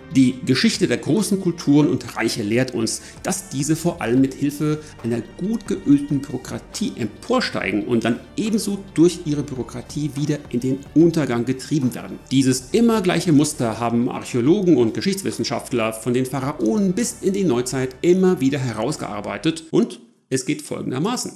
Die Geschichte der großen Kulturen und Reiche lehrt uns, dass diese vor allem mit Hilfe einer gut geölten Bürokratie emporsteigen und dann ebenso durch ihre Bürokratie wieder in den Untergang getrieben werden. Dieses immer gleiche Muster haben Archäologen und Geschichtswissenschaftler von den Pharaonen bis in die Neuzeit immer wieder herausgearbeitet und es geht folgendermaßen.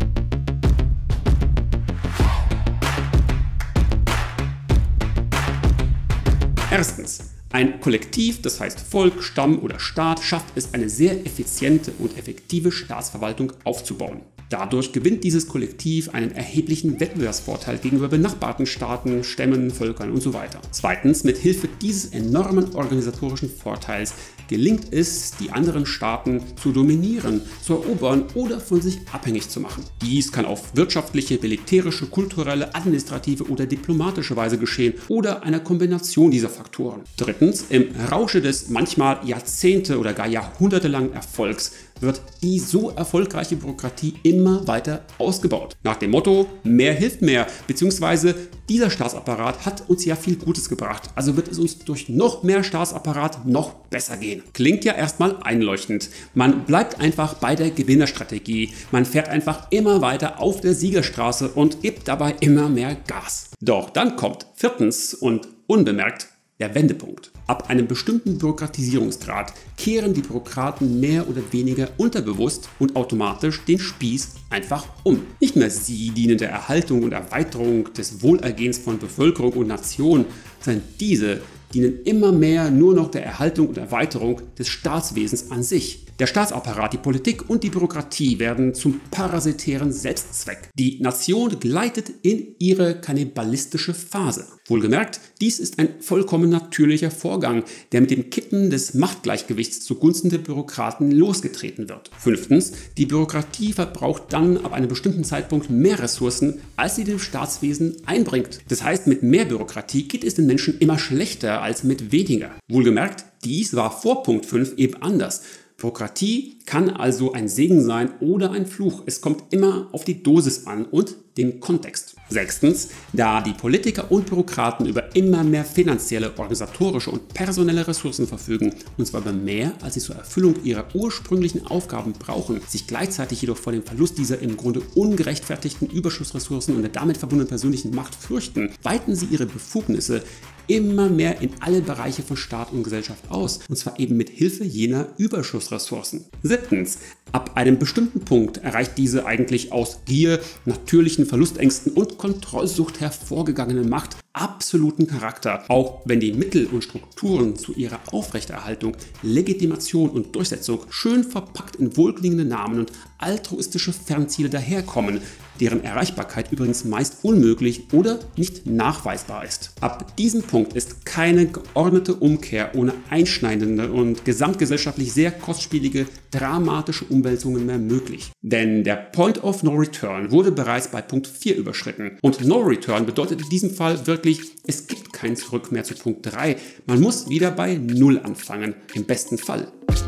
Erstens. Ein Kollektiv, das heißt Volk, Stamm oder Staat, schafft es, eine sehr effiziente und effektive Staatsverwaltung aufzubauen. Dadurch gewinnt dieses Kollektiv einen erheblichen Wettbewerbsvorteil gegenüber benachbarten Staaten, Stämmen, Völkern und so weiter. Zweitens, mit Hilfe dieses enormen organisatorischen Vorteils gelingt es, die anderen Staaten zu dominieren, zu erobern oder von sich abhängig zu machen. Dies kann auf wirtschaftliche, militärische, kulturelle, administrative oder diplomatische Weise geschehen oder einer Kombination dieser Faktoren. Drittens, im Rausche des manchmal Jahrzehnte oder gar jahrhundertelangen Erfolgs wird die so erfolgreiche Bürokratie immer weiter ausgebaut. Nach dem Motto, mehr hilft mehr, beziehungsweise dieser Staatsapparat hat uns ja viel Gutes gebracht, also wird es uns durch noch mehr Staatsapparat noch besser gehen. Klingt ja erstmal einleuchtend. Man bleibt einfach bei der Gewinnerstrategie. Man fährt einfach immer weiter auf der Siegerstraße und gibt dabei immer mehr Gas. Doch dann kommt viertens und unbemerkt der Wendepunkt. Ab einem bestimmten Bürokratisierungsgrad kehren die Bürokraten mehr oder weniger unterbewusst und automatisch den Spieß einfach um. Nicht mehr sie dienen der Erhaltung und Erweiterung des Wohlergehens von Bevölkerung und Nation, sondern diese dienen immer mehr nur noch der Erhaltung und Erweiterung des Staatswesens an sich. Der Staatsapparat, die Politik und die Bürokratie werden zum parasitären Selbstzweck. Die Nation gleitet in ihre kannibalistische Phase. Wohlgemerkt, dies ist ein vollkommen natürlicher Vorgang, der mit dem Kippen des Machtgleichgewichts zugunsten der Bürokraten losgetreten wird. Fünftens, die Bürokratie verbraucht dann ab einem bestimmten Zeitpunkt mehr Ressourcen, als sie dem Staatswesen einbringt. Das heißt, mit mehr Bürokratie geht es den Menschen immer schlechter als mit weniger. Wohlgemerkt, dies war vor Punkt 5 eben anders. Bürokratie kann also ein Segen sein oder ein Fluch. Es kommt immer auf die Dosis an und den Kontext. Sechstens, da die Politiker und Bürokraten über immer mehr finanzielle, organisatorische und personelle Ressourcen verfügen, und zwar über mehr, als sie zur Erfüllung ihrer ursprünglichen Aufgaben brauchen, sich gleichzeitig jedoch vor dem Verlust dieser im Grunde ungerechtfertigten Überschussressourcen und der damit verbundenen persönlichen Macht fürchten, weiten sie ihre Befugnisse immer mehr in alle Bereiche von Staat und Gesellschaft aus, und zwar eben mit Hilfe jener Überschussressourcen. Siebtens, ab einem bestimmten Punkt erreicht diese eigentlich aus Gier, natürlichen Verlustängsten und Kontrollsucht hervorgegangene Macht absoluten Charakter, auch wenn die Mittel und Strukturen zu ihrer Aufrechterhaltung, Legitimation und Durchsetzung schön verpackt in wohlklingende Namen und altruistische Fernziele daherkommen, deren Erreichbarkeit übrigens meist unmöglich oder nicht nachweisbar ist. Ab diesem Punkt ist keine geordnete Umkehr ohne einschneidende und gesamtgesellschaftlich sehr kostspielige, dramatische Umwälzungen mehr möglich. Denn der Point of No Return wurde bereits bei Punkt 4 überschritten. Und No Return bedeutet in diesem Fall wirklich, es gibt kein Zurück mehr zu Punkt 3. Man muss wieder bei Null anfangen, im besten Fall.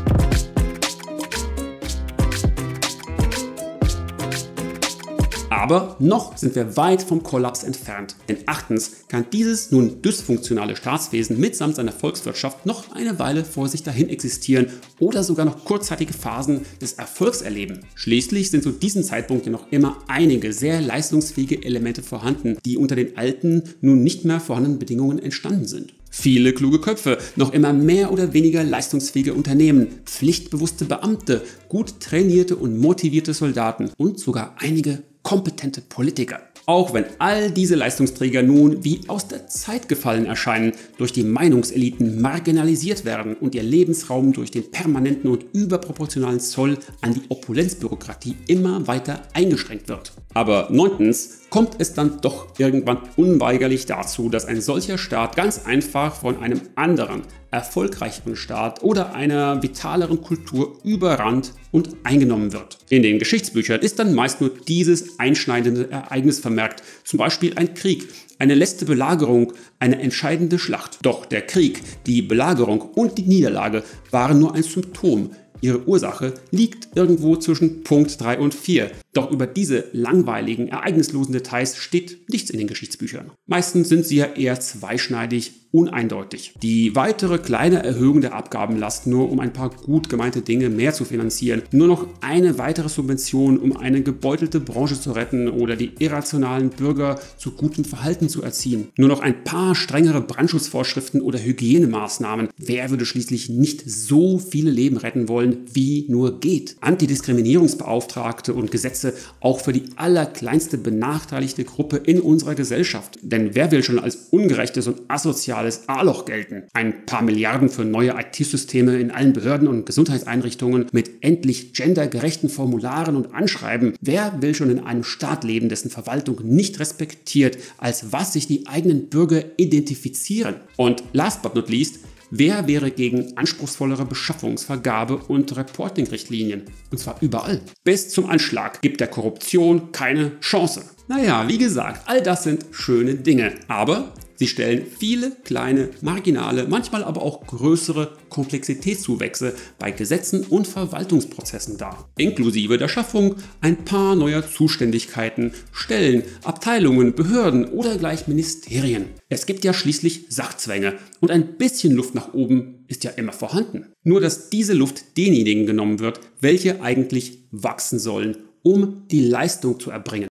Aber noch sind wir weit vom Kollaps entfernt. Denn achtens kann dieses nun dysfunktionale Staatswesen mitsamt seiner Volkswirtschaft noch eine Weile vor sich dahin existieren oder sogar noch kurzzeitige Phasen des Erfolgs erleben. Schließlich sind zu diesem Zeitpunkt ja noch immer einige sehr leistungsfähige Elemente vorhanden, die unter den alten, nun nicht mehr vorhandenen Bedingungen entstanden sind. Viele kluge Köpfe, noch immer mehr oder weniger leistungsfähige Unternehmen, pflichtbewusste Beamte, gut trainierte und motivierte Soldaten und sogar einige kompetente Politiker. Auch wenn all diese Leistungsträger nun wie aus der Zeit gefallen erscheinen, durch die Meinungseliten marginalisiert werden und ihr Lebensraum durch den permanenten und überproportionalen Zoll an die Opulenzbürokratie immer weiter eingeschränkt wird. Aber neuntens kommt es dann doch irgendwann unweigerlich dazu, dass ein solcher Staat ganz einfach von einem anderen, erfolgreicheren Staat oder einer vitaleren Kultur überrannt und eingenommen wird. In den Geschichtsbüchern ist dann meist nur dieses einschneidende Ereignis vermerkt, zum Beispiel ein Krieg, eine letzte Belagerung, eine entscheidende Schlacht. Doch der Krieg, die Belagerung und die Niederlage waren nur ein Symptom. Ihre Ursache liegt irgendwo zwischen Punkt 3 und 4. Doch über diese langweiligen, ereignislosen Details steht nichts in den Geschichtsbüchern. Meistens sind sie ja eher zweischneidig uneindeutig. Die weitere kleine Erhöhung der Abgabenlast, nur um ein paar gut gemeinte Dinge mehr zu finanzieren, nur noch eine weitere Subvention, um eine gebeutelte Branche zu retten oder die irrationalen Bürger zu gutem Verhalten zu erziehen, nur noch ein paar strengere Brandschutzvorschriften oder Hygienemaßnahmen. Wer würde schließlich nicht so viele Leben retten wollen, wie nur geht? Antidiskriminierungsbeauftragte und Gesetze auch für die allerkleinste benachteiligte Gruppe in unserer Gesellschaft. Denn wer will schon als ungerechtes und asoziales A-Loch gelten? Ein paar Milliarden für neue IT-Systeme in allen Behörden und Gesundheitseinrichtungen mit endlich gendergerechten Formularen und Anschreiben. Wer will schon in einem Staat leben, dessen Verwaltung nicht respektiert, als was sich die eigenen Bürger identifizieren? Und last but not least, wer wäre gegen anspruchsvollere Beschaffungs-, Vergabe- und Reporting-Richtlinien? Und zwar überall. Bis zum Anschlag gibt der Korruption keine Chance. Naja, wie gesagt, all das sind schöne Dinge, aber sie stellen viele kleine, marginale, manchmal aber auch größere Komplexitätszuwächse bei Gesetzen und Verwaltungsprozessen dar. Inklusive der Schaffung ein paar neuer Zuständigkeiten, Stellen, Abteilungen, Behörden oder gleich Ministerien. Es gibt ja schließlich Sachzwänge und ein bisschen Luft nach oben ist ja immer vorhanden. Nur dass diese Luft denjenigen genommen wird, welche eigentlich wachsen sollen, um die Leistung zu erbringen.